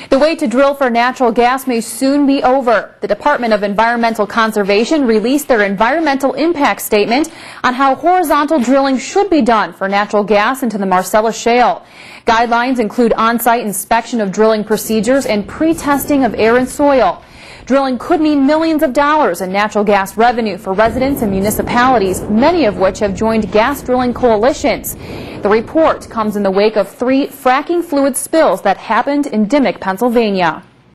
The wait to drill for natural gas may soon be over. The Department of Environmental Conservation released their environmental impact statement on how horizontal drilling should be done for natural gas into the Marcellus Shale. Guidelines include on-site inspection of drilling procedures and pre-testing of air and soil. Drilling could mean millions of dollars in natural gas revenue for residents and municipalities, many of which have joined gas drilling coalitions. The report comes in the wake of 3 fracking fluid spills that happened in Dimock, Pennsylvania.